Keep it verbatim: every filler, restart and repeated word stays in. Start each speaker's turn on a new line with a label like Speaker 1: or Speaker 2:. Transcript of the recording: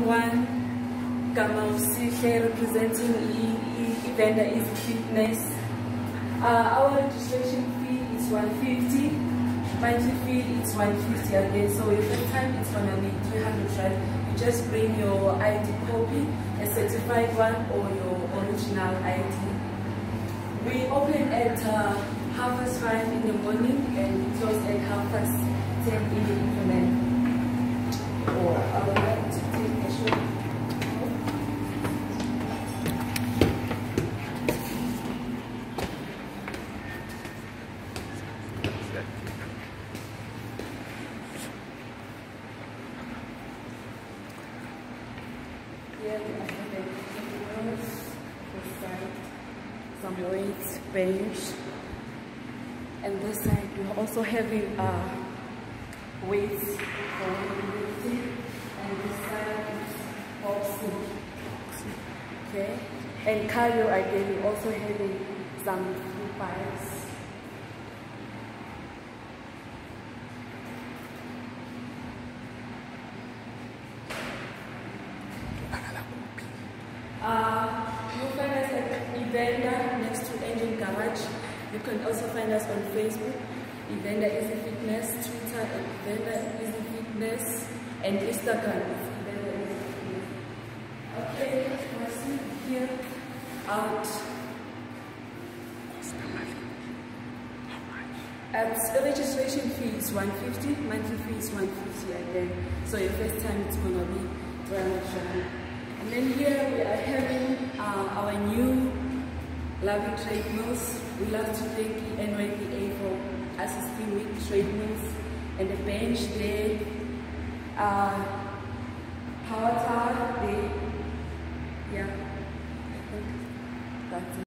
Speaker 1: everyone. Hazel Siphesihle representing Evander Easy Fitness. Uh, our registration fee is one fifty. Monthly fee is one fifty again. So your first time it's gonna be three hundred, right? You just bring your I D copy, a certified one, or your original I D. We open at uh, half past five in the morning and we close at half past ten in the evening. Or I would like to take a short. Here we are having this side, some weights, bench, and this side we're also having uh, weights for lifting, and this side is boxing. Okay, and cardio again, we're also having some free bikes. Uh, you'll find us at Evander next to Engine Garage. You can also find us on Facebook, Evander Easy Fitness, Twitter at Evander Easy Fitness, and Instagram is Evander Easy Fitness. Okay, let's see here out. At the registration fee is one fifty, monthly fee is one fifty again. So your first time it's gonna be three hundred. And then here we are having uh, our new lovely treadmills. We love to thank N Y D A for assisting with treadmills and the bench there, uh, power tower there. Yeah, I think that's it.